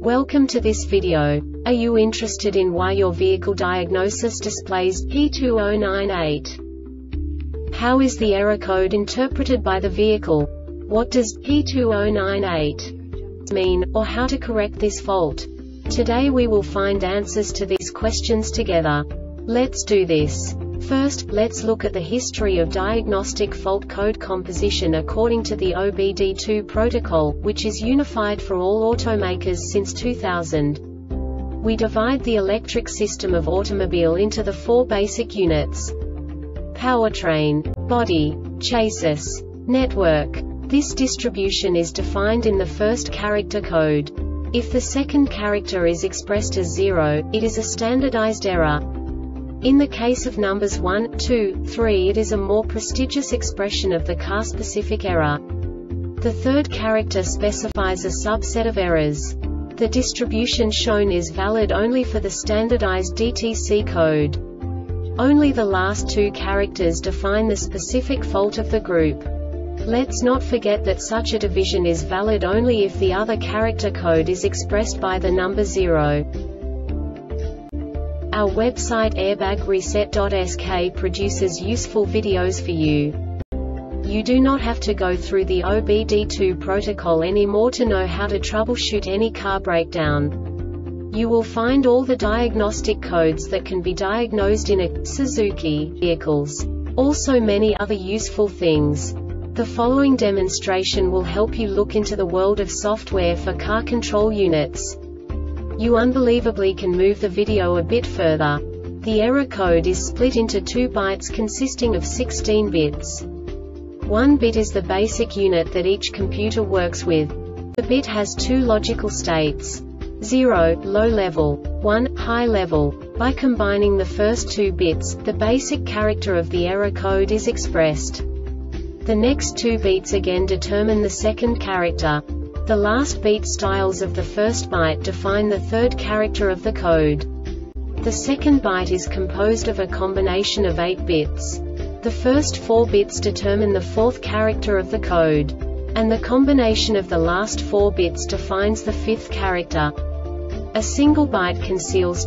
Welcome to this video. Are you interested in why your vehicle diagnosis displays P2098? How is the error code interpreted by the vehicle? What does P2098 mean, or how to correct this fault? Today we will find answers to these questions together. Let's do this. First, let's look at the history of diagnostic fault code composition according to the OBD2 protocol, which is unified for all automakers since 2000. We divide the electric system of automobile into the four basic units: powertrain, body, chassis, network. This distribution is defined in the first character code. If the second character is expressed as 0, it is a standardized error. In the case of numbers 1, 2, 3, it is a more prestigious expression of the car-specific error. The third character specifies a subset of errors. The distribution shown is valid only for the standardized DTC code. Only the last two characters define the specific fault of the group. Let's not forget that such a division is valid only if the other character code is expressed by the number 0. Our website airbagreset.sk produces useful videos for you. You do not have to go through the OBD2 protocol anymore to know how to troubleshoot any car breakdown. You will find all the diagnostic codes that can be diagnosed in a Suzuki vehicles. Also many other useful things. The following demonstration will help you look into the world of software for car control units. You unbelievably can move the video a bit further. The error code is split into 2 bytes consisting of 16 bits. 1 bit is the basic unit that each computer works with. The bit has 2 logical states: 0, low level, 1, high level. By combining the first 2 bits, the basic character of the error code is expressed. The next 2 beats again determine the second character. The last beat styles of the first byte define the third character of the code. The second byte is composed of a combination of 8 bits. The first 4 bits determine the fourth character of the code. And the combination of the last 4 bits defines the fifth character. A single byte conceals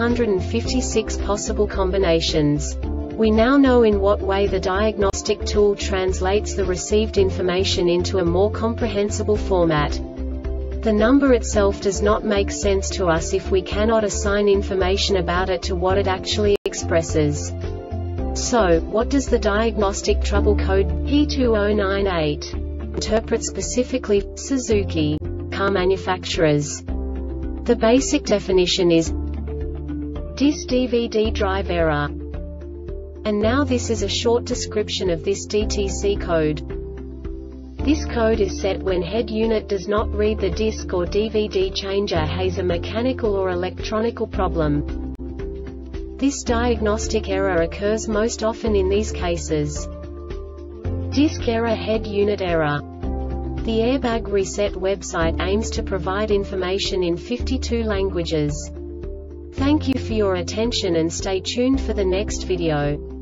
256 possible combinations. We now know in what way the diagnostic tool translates the received information into a more comprehensible format. The number itself does not make sense to us if we cannot assign information about it to what it actually expresses. So, what does the diagnostic trouble code P2098 interpret specifically for Suzuki car manufacturers? The basic definition is DIS-DVD drive error. And now this is a short description of this DTC code. This code is set when head unit does not read the disc or DVD changer has a mechanical or electronical problem. This diagnostic error occurs most often in these cases: disc error, head unit error. The Airbag Reset website aims to provide information in 52 languages. Thank you for your attention and stay tuned for the next video.